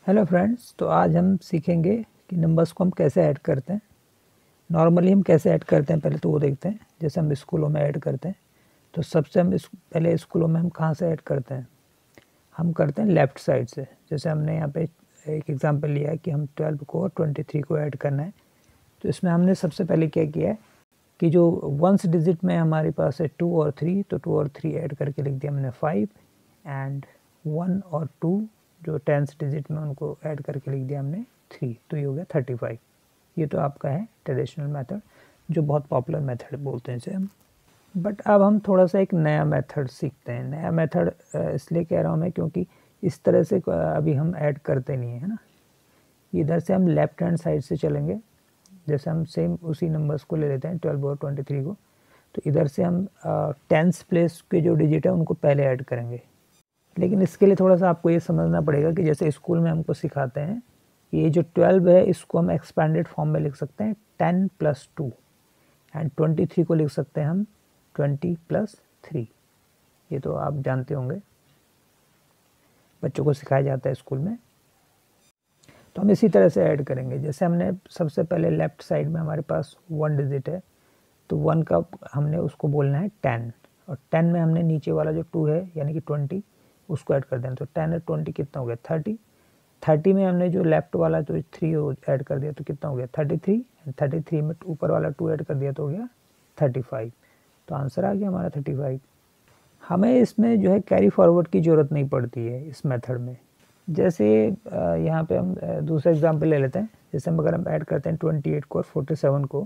Hello friends, तो आज हम सीखेंगे कि नंबर्स को हम कैसे ऐड करते हैं। नॉर्मली हम कैसे ऐड करते हैं पहले तो वो देखते हैं। जैसे हम स्कूलों में ऐड करते हैं तो सबसे हम पहले स्कूलों में हम कहाँ से ऐड करते हैं, हम करते हैं लेफ़्ट साइड से। जैसे हमने यहाँ पे एक एग्जांपल लिया है कि हम 12 को और 23 को ऐड करना है। तो इसमें हमने सबसे पहले क्या किया है कि जो वंस डिजिट में हमारे पास है 2 और 3, तो 2 और 3 ऐड करके लिख दिया हमने 5, एंड 1 और 2 जो टेंस डिजिट में उनको ऐड करके लिख दिया हमने 3, तो ये हो गया 35। ये तो आपका है ट्रेडिशनल मेथड, जो बहुत पॉपुलर मेथड बोलते हैं इसे हम। बट अब हम थोड़ा सा एक नया मेथड सीखते हैं। नया मेथड इसलिए कह रहा हूँ मैं क्योंकि इस तरह से अभी हम ऐड करते नहीं है ना। इधर से हम लेफ्ट हैंड साइड से चलेंगे। जैसे हम सेम उसी नंबर्स को ले लेते हैं 12 और 23 को, तो इधर से हम टेंस प्लेस के जो डिजिट है उनको पहले ऐड करेंगे। लेकिन इसके लिए थोड़ा सा आपको ये समझना पड़ेगा कि जैसे स्कूल में हमको सिखाते हैं, ये जो 12 है इसको हम एक्सपेंडेड फॉर्म में लिख सकते हैं 10 + 2, एंड 23 को लिख सकते हैं हम 20 + 3। ये तो आप जानते होंगे, बच्चों को सिखाया जाता है स्कूल में। तो हम इसी तरह से ऐड करेंगे। जैसे हमने सबसे पहले लेफ्ट साइड में हमारे पास 1 डिजिट है, तो 1 का हमने उसको बोलना है 10, और 10 में हमने नीचे वाला जो 2 है यानी कि 20 उसको ऐड कर देना। तो 10 और 20 कितना हो गया 30। 30 में हमने जो लेफ्ट वाला जो 3 ऐड कर दिया तो कितना हो गया 33, 33 में ऊपर वाला 2 ऐड कर दिया तो हो गया 35। तो आंसर आ गया हमारा 35। हमें इसमें जो है कैरी फॉरवर्ड की ज़रूरत नहीं पड़ती है इस मेथड में। जैसे यहाँ पे हम दूसरा एग्जांपल ले लेते हैं। जैसे हम अगर हम ऐड करते हैं 28 को और 47 को,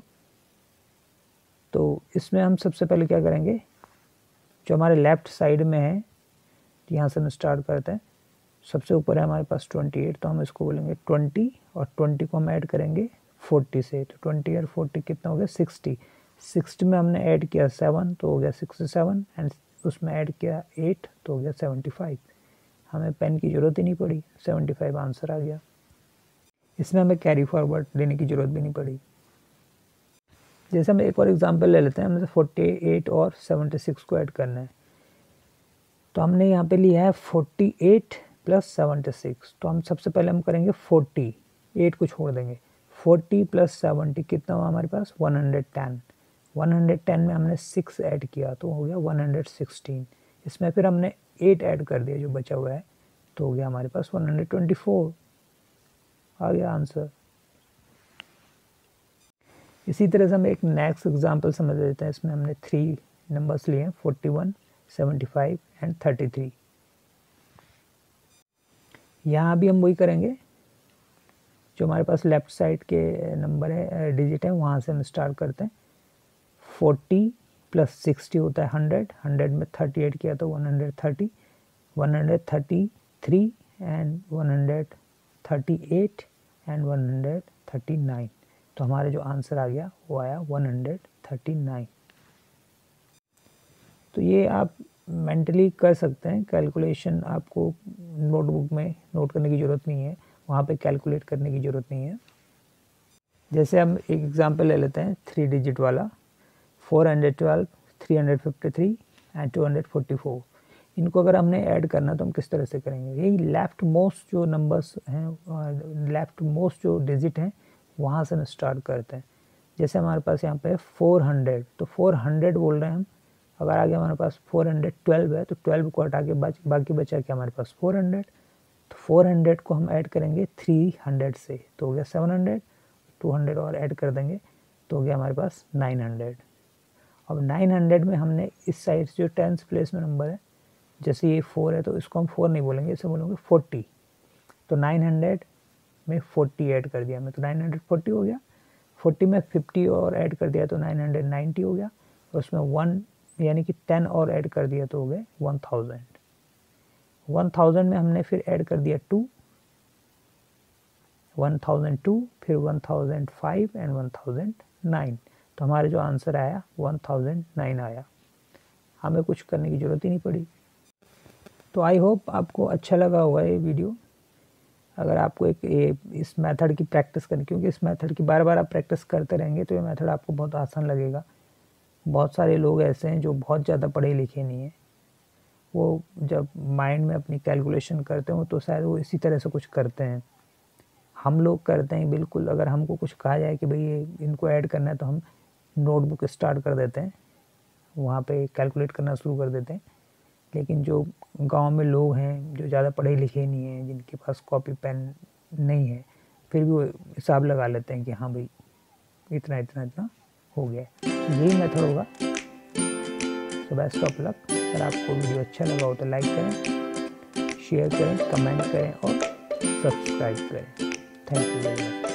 तो इसमें हम सबसे पहले क्या करेंगे, जो हमारे लेफ़्ट साइड में है यहाँ से हम स्टार्ट करते हैं। सबसे ऊपर है हमारे पास 28, तो हम इसको बोलेंगे 20, और 20 को हम ऐड करेंगे 40 से। तो 20 और 40 कितना हो गया 60। 60 में हमने ऐड किया 7 तो हो गया 67, एंड उसमें ऐड किया 8 तो हो गया 75। हमें पेन की ज़रूरत ही नहीं पड़ी, 75 आंसर आ गया। इसमें हमें कैरी फॉरवर्ड देने की ज़रूरत भी नहीं पड़ी। जैसे हम एक और एग्जांपल ले लेते हैं। हमें 48 और 76 को ऐड करना है, तो हमने यहाँ पे लिया है 48 + 76। तो हम सबसे पहले हम करेंगे 40, 8 को छोड़ देंगे। 40 + 70 कितना हुआ हमारे पास 110। 110 में हमने 6 ऐड किया तो हो गया 116। इसमें फिर हमने 8 ऐड कर दिया जो बचा हुआ है, तो हो गया हमारे पास 124। आ गया आंसर। इसी तरह से हम एक नेक्स्ट एग्जांपल समझ लेते हैं। इसमें हमने 3 नंबर्स लिए हैं 41, 75 एंड 33। यहाँ भी हम वही करेंगे, जो हमारे पास लेफ्ट साइड के नंबर है डिजिट है वहाँ से हम स्टार्ट करते हैं। 40 + 60 होता है 100, 100 में 30 ऐड किया तो 130, 133 एंड 138 एंड 139। तो हमारा जो आंसर आ गया वो आया 139। तो ये आप मेंटली कर सकते हैं। कैलकुलेशन आपको नोटबुक में नोट करने की ज़रूरत नहीं है, वहाँ पे कैलकुलेट करने की ज़रूरत नहीं है। जैसे हम एक एग्जांपल ले लेते हैं 3 डिजिट वाला 412, 353 एंड 244। इनको अगर हमने ऐड करना तो हम किस तरह से करेंगे, यही लेफ्ट मोस्ट जो नंबर्स हैं, लेफ्ट मोस्ट जो डिजिट हैं वहाँ से हम स्टार्ट करते हैं। जैसे हमारे पास यहाँ पे 400, तो 400 बोल रहे हैं हम। अगर आगे हमारे पास 412 है तो 12 को हटा के बाकी बचा क्या हमारे पास 400। तो 400 को हम ऐड करेंगे 300 से, तो हो गया 700। 200 और ऐड कर देंगे तो हो गया हमारे पास 900। अब 900 में हमने इस साइड से जो टेंस प्लेस में नंबर है, जैसे ये 4 है तो इसको हम 4 नहीं बोलेंगे, इसे बोलेंगे 40। तो 900 में 40 ऐड कर दिया हमने तो 940 हो गया। 40 में 50 और ऐड कर दिया तो 990 हो गया, और उसमें 1 यानी कि 10 और ऐड कर दिया तो हो गए 1000। 1000 में हमने फिर ऐड कर दिया 2, 1002, फिर 1005 एंड 1009। तो हमारे जो आंसर आया 1009 आया। हमें कुछ करने की ज़रूरत ही नहीं पड़ी। तो आई होप आपको अच्छा लगा होगा ये वीडियो। अगर आपको इस मेथड की प्रैक्टिस करनी, क्योंकि इस मेथड की बार बार आप प्रैक्टिस करते रहेंगे तो ये मेथड आपको बहुत आसान लगेगा। बहुत सारे लोग ऐसे हैं जो बहुत ज़्यादा पढ़े लिखे नहीं हैं, वो जब माइंड में अपनी कैलकुलेशन करते हो तो शायद वो इसी तरह से कुछ करते हैं। हम लोग करते हैं बिल्कुल, अगर हमको कुछ कहा जाए कि भाई ये इनको ऐड करना है तो हम नोटबुक स्टार्ट कर देते हैं, वहाँ पे कैलकुलेट करना शुरू कर देते हैं। लेकिन जो गांव में लोग हैं, जो ज़्यादा पढ़े लिखे नहीं हैं, जिनके पास कॉपी पेन नहीं है, फिर भी वो हिसाब लगा लेते हैं कि हाँ भाई इतना इतना इतना हो गया। यही मेथड होगा। So best of luck. अगर आपको वीडियो अच्छा लगा हो तो लाइक करें, शेयर करें, कमेंट करें और सब्सक्राइब करें। Thank you very much.